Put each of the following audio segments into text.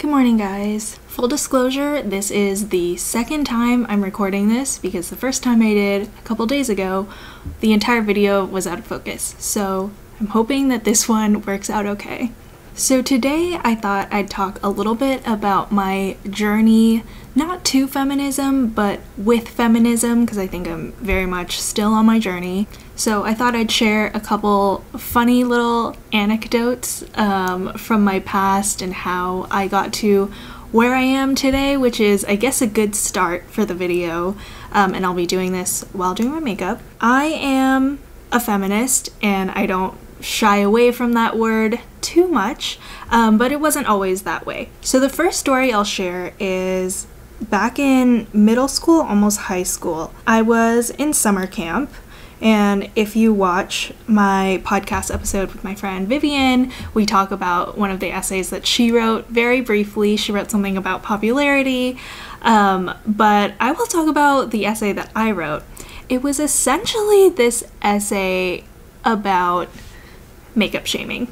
Good morning, guys. Full disclosure, this is the second time I'm recording this because the first time I did a couple days ago, the entire video was out of focus. So I'm hoping that this one works out okay. So today I thought I'd talk a little bit about my journey, not to feminism, but with feminism, because I think I'm very much still on my journey. So I thought I'd share a couple funny little anecdotes from my past and how I got to where I am today, which is, I guess, a good start for the video. And I'll be doing this while doing my makeup. I am a feminist, and I don't shy away from that word too much, but it wasn't always that way. So the first story I'll share is back in middle school, almost high school. I was in summer camp, and if you watch my podcast episode with my friend Vivian, we talk about one of the essays that she wrote very briefly. She wrote something about popularity, but I will talk about the essay that I wrote. It was essentially this essay about makeup shaming,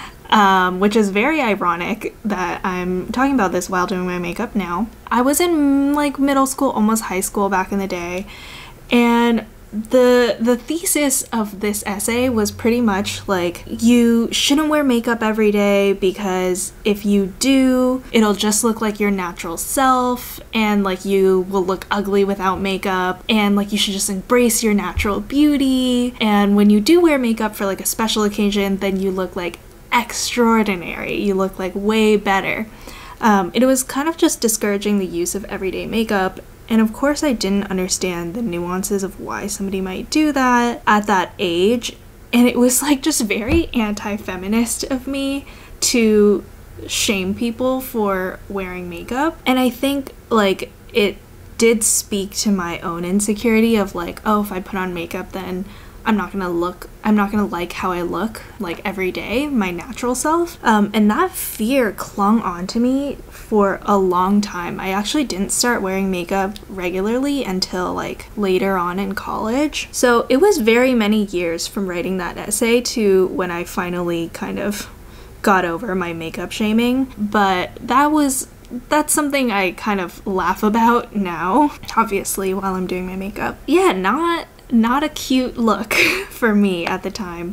which is very ironic that I'm talking about this while doing my makeup now. I was in like middle school, almost high school back in the day, and the thesis of this essay was pretty much like, you shouldn't wear makeup every day because if you do, it'll just look like your natural self, and like you will look ugly without makeup, and like you should just embrace your natural beauty, and when you do wear makeup for like a special occasion, then you look like extraordinary, you look like way better. It was kind of just discouraging the use of everyday makeup. And of course I didn't understand the nuances of why somebody might do that at that age. And it was like just very anti-feminist of me to shame people for wearing makeup. And I think like it did speak to my own insecurity of like, oh, if I put on makeup, then I'm not gonna like how I look like every day, my natural self. And that fear clung on to me for a long time. I actually didn't start wearing makeup regularly until like later on in college. So it was very many years from writing that essay to when I finally kind of got over my makeup shaming. But that's something I kind of laugh about now, obviously, while I'm doing my makeup. Yeah, not a cute look for me at the time,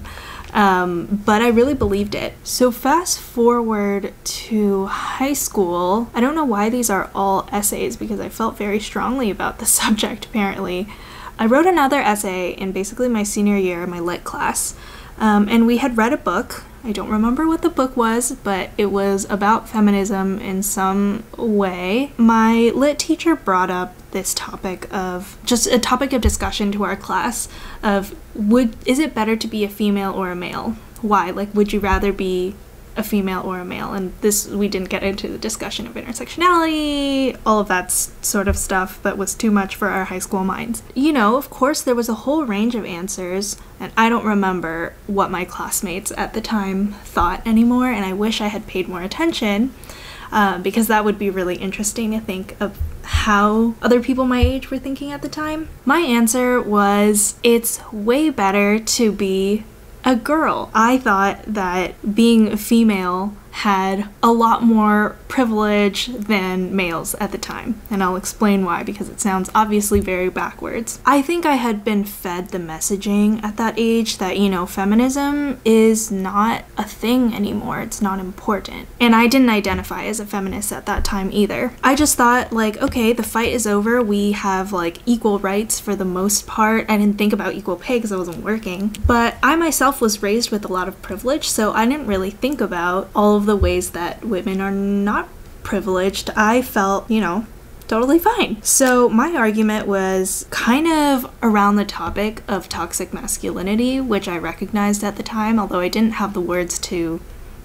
but I really believed it. So fast forward to high school. I don't know why these are all essays because I felt very strongly about the subject apparently. I wrote another essay in basically my senior year, my lit class, and we had read a book. I don't remember what the book was, but it was about feminism in some way. My lit teacher brought up this topic of, just a topic of discussion to our class of, is it better to be a female or a male? Why? Like, would you rather be a female or a male? And we didn't get into the discussion of intersectionality, all of that sort of stuff that was too much for our high school minds. You know, of course there was a whole range of answers, and I don't remember what my classmates at the time thought anymore, and I wish I had paid more attention, because that would be really interesting to think of how other people my age were thinking at the time. My answer was, it's way better to be a girl. I thought that being a female had a lot more privilege than males at the time, and I'll explain why, because it sounds obviously very backwards. I think I had been fed the messaging at that age that, you know, feminism is not a thing anymore, it's not important. And I didn't identify as a feminist at that time either. I just thought like, okay, the fight is over, we have like equal rights for the most part. I didn't think about equal pay because I wasn't working, but I myself was raised with a lot of privilege, so I didn't really think about all of the ways that women are not privileged. I felt, you know, totally fine. So my argument was kind of around the topic of toxic masculinity, which I recognized at the time, although I didn't have the words to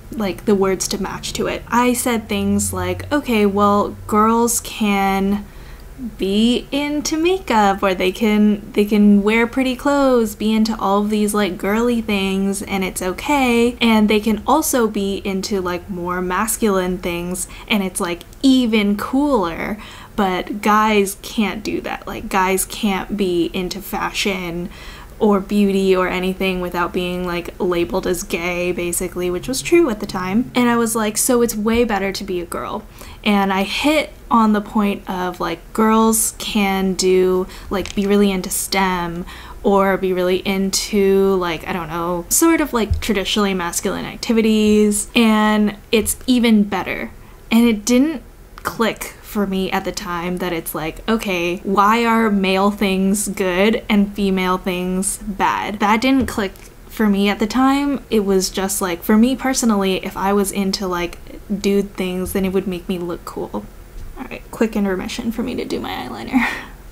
match to it. I said things like, okay, well, girls can be into makeup, or they can wear pretty clothes, be into all of these like girly things, and it's okay, and they can also be into like more masculine things, and it's like even cooler. But guys can't do that. Like, guys can't be into fashion or beauty or anything without being like labeled as gay, basically, which was true at the time. And I was like, so it's way better to be a girl. And I hit on the point of like girls can do like be really into STEM or be really into like, I don't know, sort of like traditionally masculine activities, and it's even better. And it didn't click for me at the time that it's like, okay, why are male things good and female things bad? That didn't click for me at the time. It was just like, for me personally, if I was into like dude things, then it would make me look cool. Alright, quick intermission for me to do my eyeliner.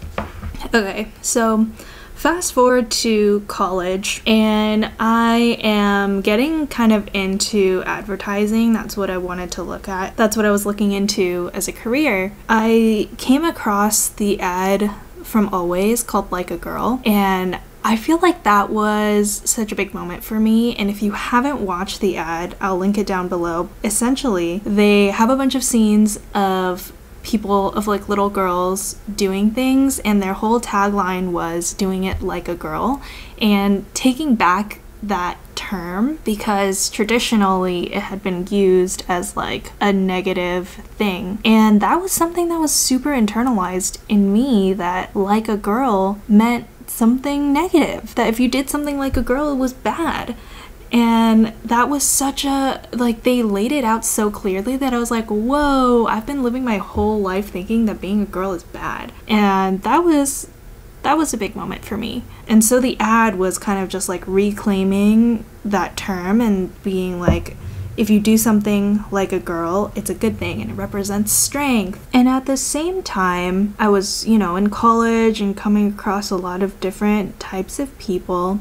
Okay, so fast forward to college, and I am getting kind of into advertising. That's what I wanted to look at. That's what I was looking into as a career. I came across the ad from Always called Like a Girl, and I feel like that was such a big moment for me. And if you haven't watched the ad, I'll link it down below. Essentially, they have a bunch of scenes of people, of like little girls doing things, and their whole tagline was doing it like a girl, and taking back that term because traditionally it had been used as like a negative thing, and that was something that was super internalized in me, that like a girl meant something negative, that if you did something like a girl it was bad. And that was such a, like, they laid it out so clearly that I was like, whoa, I've been living my whole life thinking that being a girl is bad. And that was a big moment for me. And so the ad was kind of just like reclaiming that term and being like, if you do something like a girl, it's a good thing and it represents strength. And at the same time, I was, you know, in college and coming across a lot of different types of people.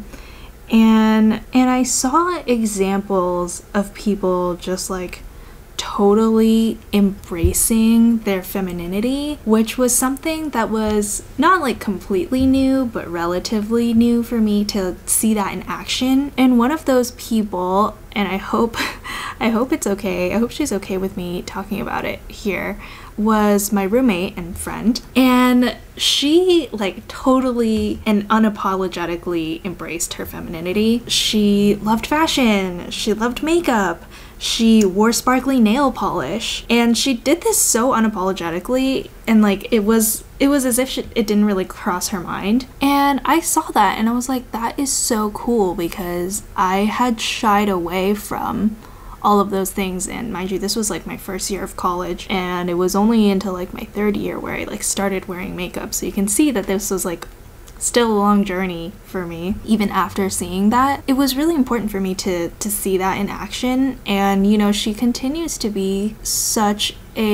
And I saw examples of people just like totally embracing their femininity, which was something that was not like completely new, but relatively new for me to see that in action. And one of those people, and I hope it's okay, I hope she's okay with me talking about it here, was my roommate and friend. And she like totally and unapologetically embraced her femininity. She loved fashion, she loved makeup, she wore sparkly nail polish, and she did this so unapologetically, and like it was as if it didn't really cross her mind. And I saw that and I was like, that is so cool, because I had shied away from all of those things. And mind you, this was like my first year of college, and it was only until like my third year where I like started wearing makeup. So you can see that this was like still a long journey for me. Even after seeing that, it was really important for me to see that in action. And you know, she continues to be such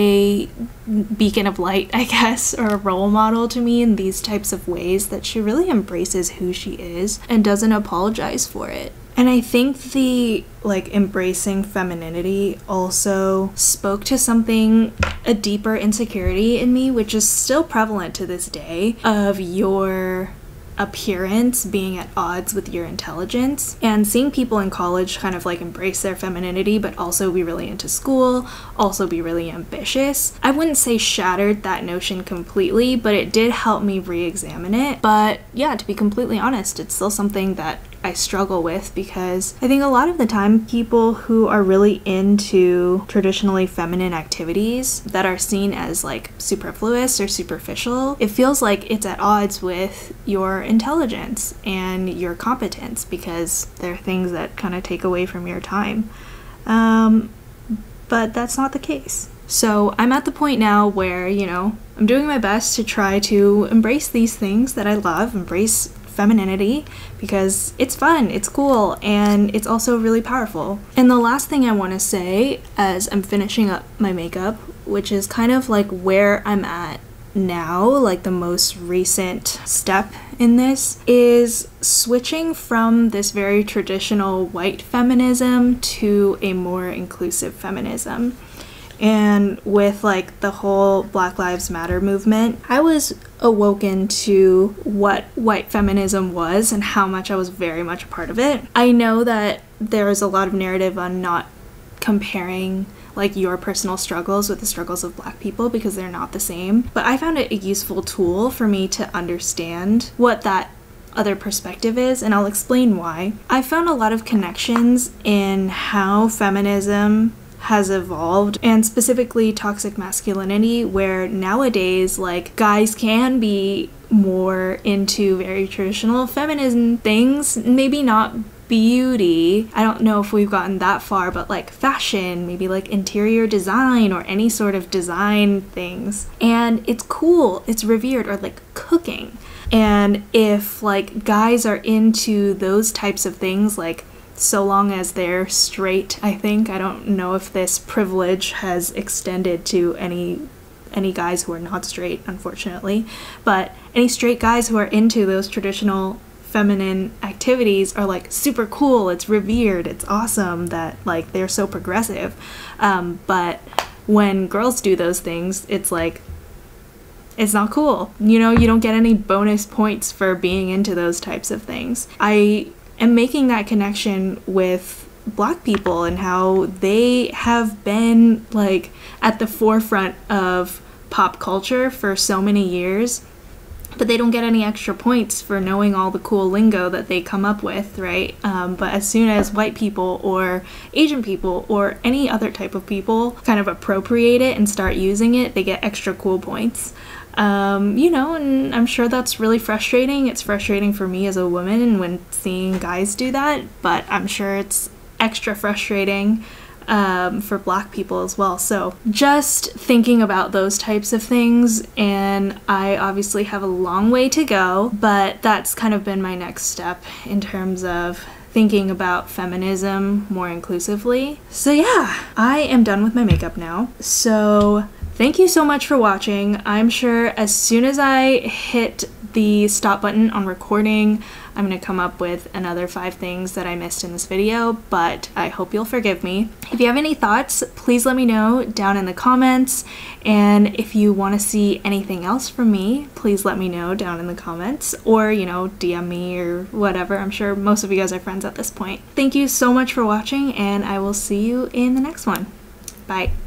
a beacon of light, I guess, or a role model to me in these types of ways, that she really embraces who she is and doesn't apologize for it. And I think the like embracing femininity also spoke to something, a deeper insecurity in me, which is still prevalent to this day, of your appearance being at odds with your intelligence. And seeing people in college kind of like embrace their femininity but also be really into school, also be really ambitious, I wouldn't say shattered that notion completely, but it did help me re-examine it. But yeah, to be completely honest, it's still something that I struggle with, because I think a lot of the time people who are really into traditionally feminine activities that are seen as like superfluous or superficial, it feels like it's at odds with your intelligence and your competence, because they're things that kind of take away from your time. But that's not the case. So I'm at the point now where, you know, I'm doing my best to try to embrace these things that I love, embrace femininity, because it's fun, it's cool, and it's also really powerful. And the last thing I want to say as I'm finishing up my makeup, which is kind of like where I'm at now, like the most recent step in this, is switching from this very traditional white feminism to a more inclusive feminism. And with like the whole Black Lives Matter movement, I was awoken to what white feminism was and how much I was very much a part of it. I know that there is a lot of narrative on not comparing like your personal struggles with the struggles of Black people, because they're not the same, but I found it a useful tool for me to understand what that other perspective is, and I'll explain why. I found a lot of connections in how feminism has evolved, and specifically toxic masculinity, where nowadays like guys can be more into very traditional feminism things, maybe not beauty. I don't know if we've gotten that far, but like fashion, maybe like interior design or any sort of design things. And it's cool, it's revered, or like cooking. And if like guys are into those types of things, like so long as they're straight, I think. I don't know if this privilege has extended to any guys who are not straight, unfortunately, but any straight guys who are into those traditional feminine activities are like super cool, it's revered, it's awesome that like they're so progressive. But when girls do those things, it's like, it's not cool. You know, you don't get any bonus points for being into those types of things. I am making that connection with Black people and how they have been like at the forefront of pop culture for so many years, but they don't get any extra points for knowing all the cool lingo that they come up with, right? But as soon as white people or Asian people or any other type of people kind of appropriate it and start using it, they get extra cool points. You know, and I'm sure that's really frustrating. It's frustrating for me as a woman when seeing guys do that, but I'm sure it's extra frustrating for Black people as well. So just thinking about those types of things, and I obviously have a long way to go, but that's kind of been my next step in terms of thinking about feminism more inclusively. So yeah, I am done with my makeup now. So thank you so much for watching. I'm sure as soon as I hit the stop button on recording, I'm gonna come up with another 5 things that I missed in this video, but I hope you'll forgive me. If you have any thoughts, please let me know down in the comments, and if you want to see anything else from me, please let me know down in the comments, or, you know, DM me or whatever. I'm sure most of you guys are friends at this point. Thank you so much for watching, and I will see you in the next one. Bye.